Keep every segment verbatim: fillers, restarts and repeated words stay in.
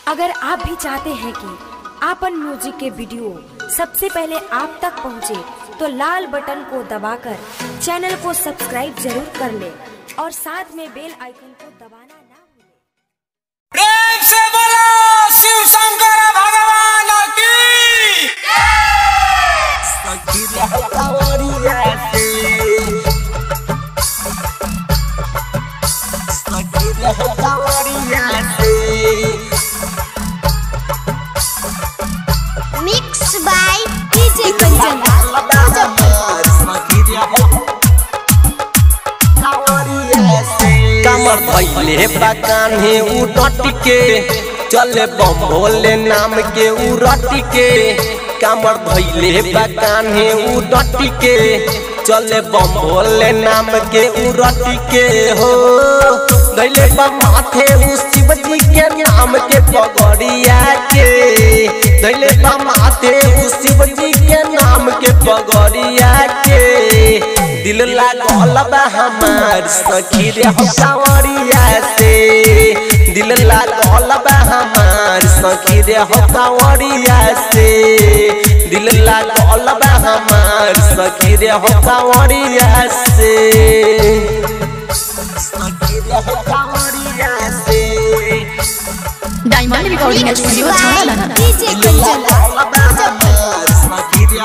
अगर आप भी चाहते हैं कि आपन म्यूजिक के वीडियो सबसे पहले आप तक पहुंचे, तो लाल बटन को दबाकर चैनल को सब्सक्राइब जरूर कर ले और साथ में बेल आइकन को दबाना ना भूलें। प्रेम से बोलो शिव शंकर भगवान की मिक्स बाय डीजे कंचन। कमर भैले बकान है उडट के चले बम भोले नाम के उड़ट के। कमर भैले बकान है उडट के चले बम भोले नाम के उड़ट के हो। गैले बम माथे उस शिव जी के नाम के पगड़िया के। गैले बम माथे उस शिव जी के नाम के पगड़िया के। दिल लागल बा हमार सखी रे हसावरिया से। दिल लागल बा हमार सखी रे हसावरिया से। दिल लागल बा हमार सखी रे हसावरिया से। सखी रे हसावरिया से। डायमंड रिकॉर्डिंग स्टूडियो छाना डीजे कंचन। सखी रे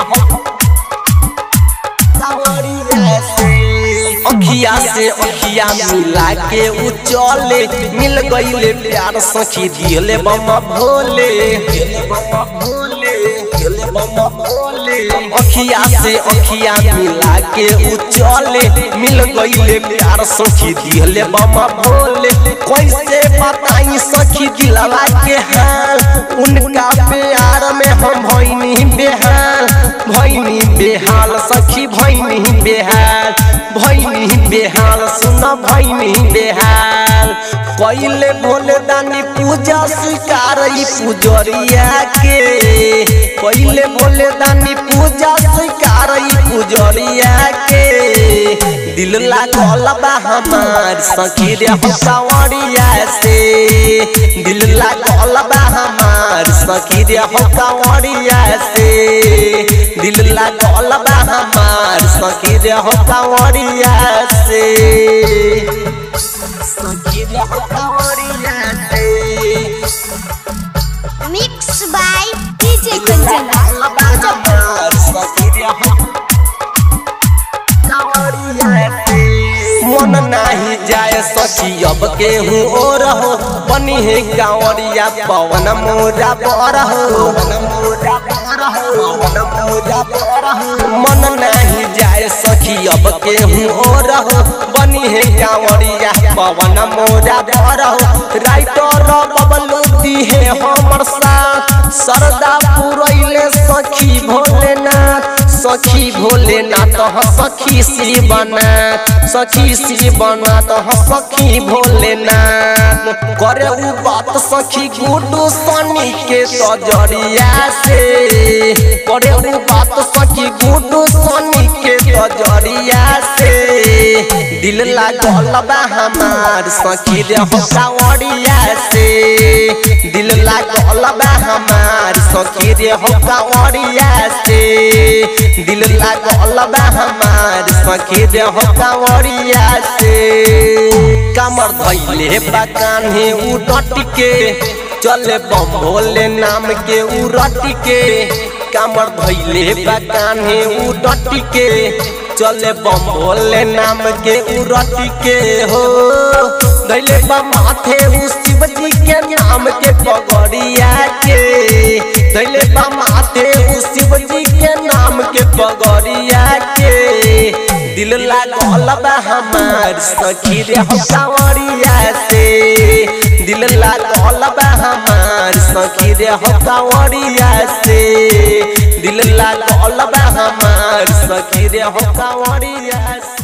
अखिया से अखिया मिला के उचले मिल गईले प्यार सखी दिले बम भोले। अखिया से अखिया मिला के उचले मिल गईले प्यार सखी दिले बम भोले। कैसे बताई सखी दिलवा के हाल, उनका प्यार में हम भइनी बेहाल। भइनी बेहाल सखी भइनी बेहाल। भइनी बेहाल सुन भइनी बेहाल। पहले भोले दानी पूजा स्वीकार पुजरिया के। पहले भोले दानी पूजा स्वीकार पुजरिया के। दिल लागल बा हमार सखी रे हसावरिया से। दिल लागल बा हमार सखी रे हसावरिया से। दिल लागल बा हमार सखी रे हसावरिया से। सखी रे हसावरिया से। Mix by DJ Kanchan. मन नहीं जाए सखी अब के हूँ और हो। बनी है कांवरिया पवन मोरा पर हो। मन नहीं जाए सखी अब के हूँ और हो। बनी है कांवरिया पवन मोरा पर हो। राइटर बबलू दी है हमर साथ सरदा पुरैले सखी भोलेनाथ। सखी भोलेनाथ ह सखी शिवनाथ। सखी शिवनाथ ह सखी भोलेनाथ। करे उ बात सखी गुड्डू सनी के तजरिया से। करे उ बात सखी गुड्डू सनी के तजरिया से। दिल लागल बा हमार सखी रे हसावरिया से। दिल लागल बा हमार सखी रे हसावरिया से। दिल लागल बा हमार सखी रे हसावरिया से। कमर धैले बकान है उडट के चले बम भोले नाम के उड़ट के। कमर धैले बकान है उडट के चले बम भोले नाम के उड़ट के हो। गैले बम माथे उस शिव जी के नाम के पगड़िया के। गैले बम माथे उस शिव जी के नाम के पगड़िया के। दिल लागल बा हमार सखी रे हसावरिया से। दिल लागल बा हमार सखी रे हसावरिया से। दिल लागल बा हमार सखी रे हसावरिया से।